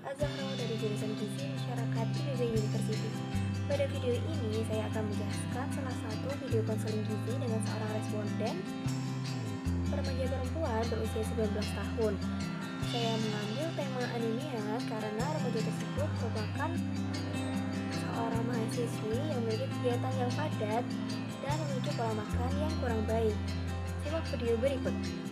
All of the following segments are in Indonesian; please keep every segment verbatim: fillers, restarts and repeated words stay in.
Azahra dari jurusan Gizi Masyarakat Indonesia University. Pada video ini saya akan menjelaskan salah satu video konseling gizi dengan seorang responden remaja perempuan berusia sembilan belas tahun. Saya mengambil tema anemia karena remaja tersebut merupakan seorang mahasiswi yang memiliki kegiatan yang padat dan memiliki pola makan yang kurang baik. Simak video berikut.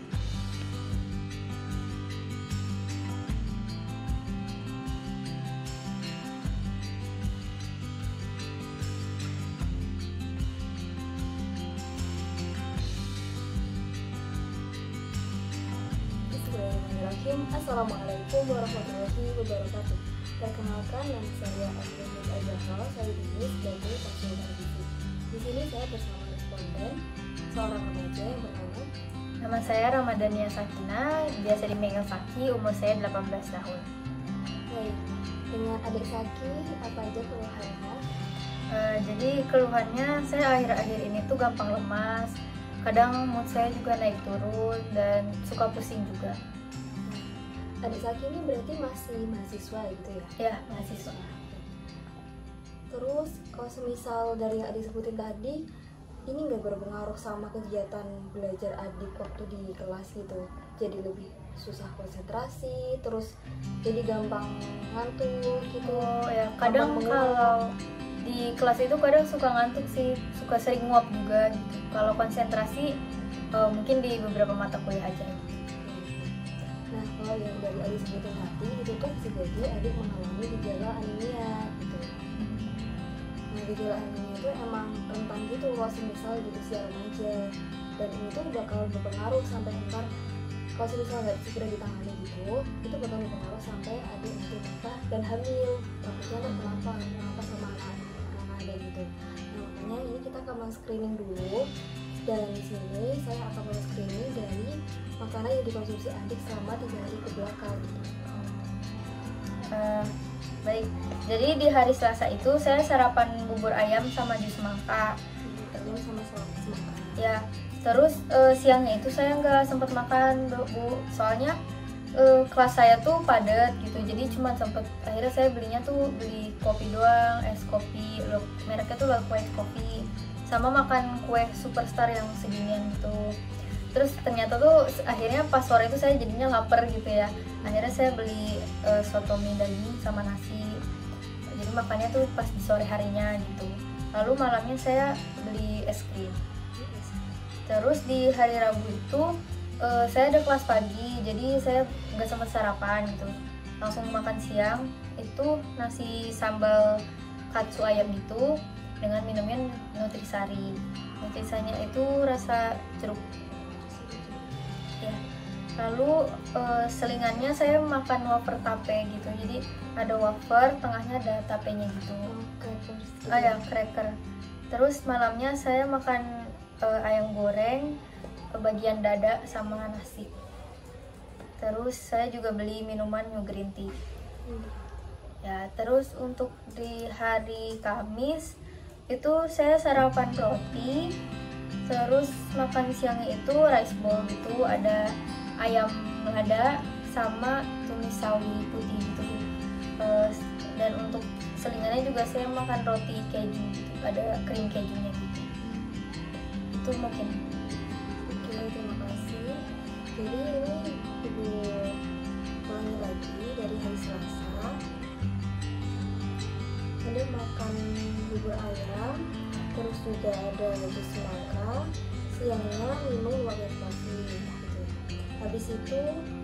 Assalamualaikum warahmatullahi wabarakatuh. Perkenalkan, nama saya Azahra Azahra. Saya ditulis sebagai konsultan gizi. Di sini saya bersama responden seorang remaja yang bernama. Nama saya Ramadhania Sakina, biasa dipanggil Saki, umur saya delapan belas tahun. Baik, dengan adik Saki apa aja keluhannya? Uh, jadi keluhannya saya akhir-akhir ini tuh gampang lemas, kadang mood saya juga naik turun dan suka pusing juga. Adik Saki ini berarti masih mahasiswa gitu ya? Ya, mahasiswa. Terus kalau semisal dari yang adik sebutin tadi, ini nggak berpengaruh sama kegiatan belajar adik waktu di kelas gitu? Jadi lebih susah konsentrasi, terus jadi gampang ngantuk gitu? Oh ya, kadang kalau di kelas itu kadang suka ngantuk sih, suka sering nguap juga gitu. Kalau konsentrasi uh, mungkin di beberapa mata kuliah aja. Nah, kalau yang dari adik sebutin tadi itu tuh bisa jadi adik mengalami gejala anemia gitu. Nah, gejala anemia itu emang rentan gitu kalau semisal di usia remaja, dan ini tuh bakal berpengaruh sampai ntar kalau semisal nggak segera ditangani gitu, itu bakal berpengaruh sampai adik nanti nikah dan hamil. Takutnya kan kenapa kenapa sama anak anak adik gitu. Nah, makanya ini kita akan screening dulu. Dan di sini saya akan men-screening dari makanan yang dikonsumsi adik selama tiga hari ke belakang. Uh, baik, jadi di hari Selasa itu saya sarapan bubur ayam sama jus semangka. Ayam sama semangka. Ya, terus uh, siangnya itu saya nggak sempat makan bu, soalnya uh, kelas saya tuh padat gitu, jadi cuma sempet akhirnya saya belinya tuh beli kopi doang, es kopi, loh, mereknya tuh Look White Coffee. Sama makan kue superstar yang seginian gitu. Terus ternyata tuh akhirnya pas sore itu saya jadinya lapar gitu ya. Akhirnya saya beli uh, soto mie daging sama nasi. Jadi makannya tuh pas di sore harinya gitu. Lalu malamnya saya beli es krim. Terus di hari Rabu itu uh, saya ada kelas pagi, jadi saya nggak sempat sarapan gitu. Langsung makan siang itu nasi sambal katsu ayam gitu, dengan minumnya nutrisari. Nutrisarinya itu rasa jeruk ya. Lalu e, selingannya saya makan wafer tape gitu, jadi ada wafer, tengahnya ada tapenya gitu. Ah ya, cracker. Terus malamnya saya makan e, ayam goreng, e, bagian dada sama nasi. Terus saya juga beli minuman new green tea. Ya, terus untuk di hari Kamis itu saya sarapan roti, terus makan siangnya itu rice bowl gitu, ada ayam lada sama tumis sawi putih gitu. Uh, dan untuk selingannya juga saya makan roti keju gitu, ada krim kejunya gitu. Itu mungkin. Oke, terima kasih. Jadi ini ibu ulangi lagi dari hari Selasa. Ada makan bubur ayam, terus juga ada jus semangka, siangnya minum wafer kopi gitu. Habis itu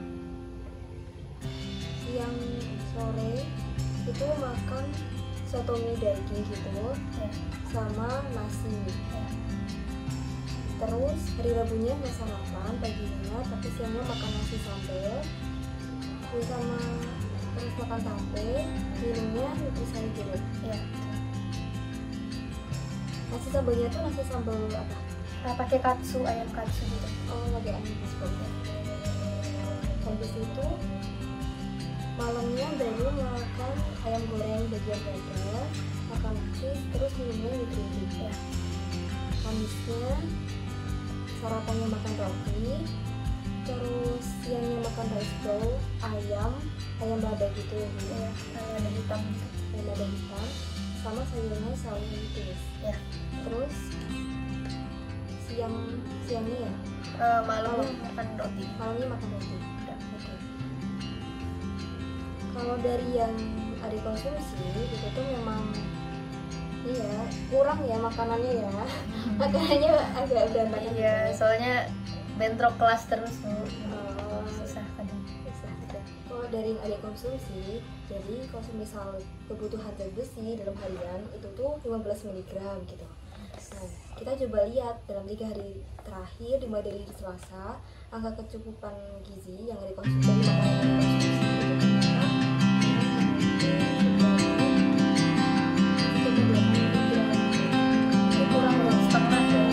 siang sore itu makan soto mie daging gitu Ya. sama nasi. Ya. Terus hari Rabunya nggak sarapan paginya, tapi siangnya makan nasi sambal sama terus makan tape, minumnya nutrisari jeruk. Ya. Nasi sambalnya tuh nasi sambal apa? Nah, pakai katsu, ayam katsu gitu. Oh, lagi ayam katsu. Habis itu malamnya baru makan ayam goreng bagian dada, makan nasi, terus minumnya nutrisari. Ya. Kamisnya sarapannya makan roti, terus siangnya makan rice bowl, ayam, ayam lada gitu ya, Bu. Ya, ada hitam. Ayam lada hitam, sama sayurnya sawi tumis. Ya. Terus siang siangnya ya, Uh, malam Malam. makan roti. malamnya makan roti. Ya. Oke. Kalau dari yang ada konsumsi itu tuh memang iya kurang ya makanannya ya. Makanannya agak berantakan. Iya, soalnya bentrok kelas terus Bu. Oh, Susah kadang. bisa ada. Kalau dari yang ada konsumsi, jadi kalau misal kebutuhan zat besi dalam harian itu tuh lima belas miligram gitu. Nah, kita coba lihat dalam tiga hari terakhir, dimulai dari Selasa, angka kecukupan gizi yang dikonsumsi dari makanan yang dikonsumsi itu ternyata cukup delapan miligram. Itu kurang dari setengah ya.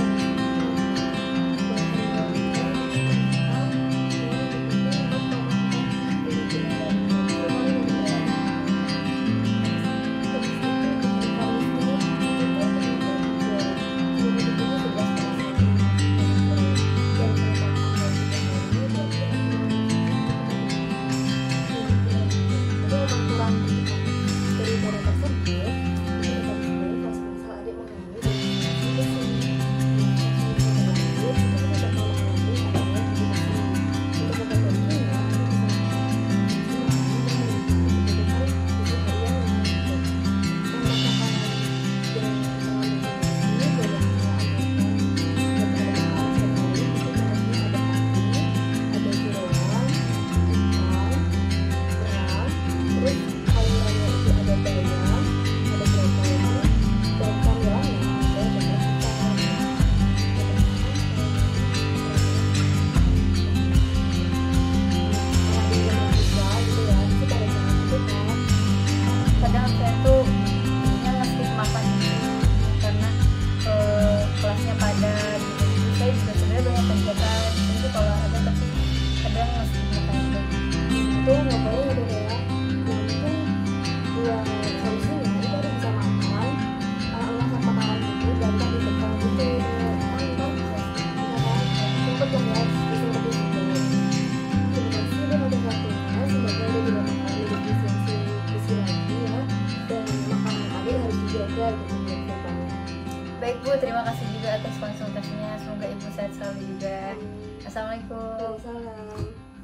Kadang saya tuh jadinya nge-skip makan gitu, karena eh, kelasnya padat gitu. Jadi saya juga sebenarnya banyak kegiatan, jadi kalau ada tapi kadang nge-skip makan gitu. Itu nggak boleh ya Dok, ya. Yang penting buat solusinya itu harus bisa makan, uh, masak makanan itu gampang ditekan gitu kan kan ya kan sempet kan ya disempet di situ. Terima kasih dan ada waktunya, semoga ada juga makan lebih gizi gizi lagi ya, dan makanan adik harus dijaga gitu buat depannya. Baik Bu, terima kasih juga atas konsultasinya. Semoga Ibu sehat selalu juga. Assalamualaikum. Salam.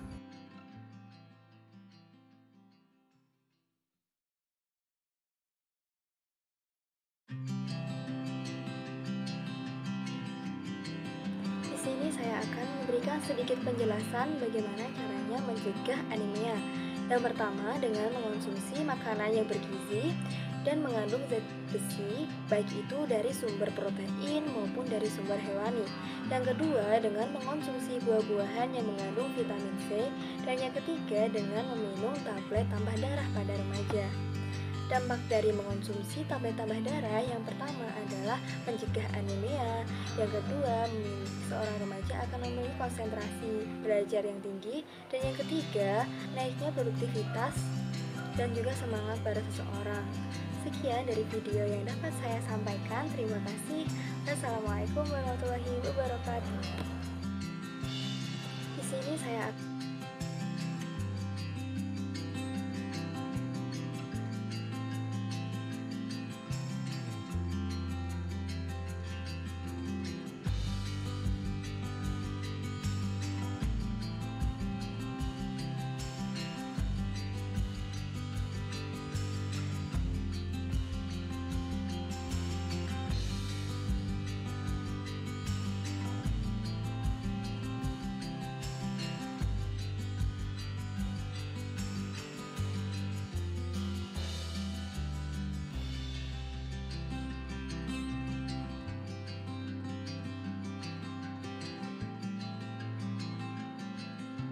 Di sini saya akan memberikan sedikit penjelasan bagaimana caranya mencegah anemia. Yang pertama dengan mengonsumsi makanan yang bergizi dan mengandung zat besi, baik itu dari sumber protein maupun dari sumber hewani. Yang kedua dengan mengonsumsi buah-buahan yang mengandung vitamin C. Dan yang ketiga dengan meminum tablet tambah darah pada remaja. Dampak dari mengonsumsi tablet tambah darah yang pertama adalah mencegah anemia. Yang kedua, seorang remaja akan memiliki konsentrasi belajar yang tinggi. Dan yang ketiga, naiknya produktivitas dan juga semangat pada seseorang. Sekian dari video yang dapat saya sampaikan. Terima kasih. Wassalamualaikum warahmatullahi wabarakatuh. Di sini saya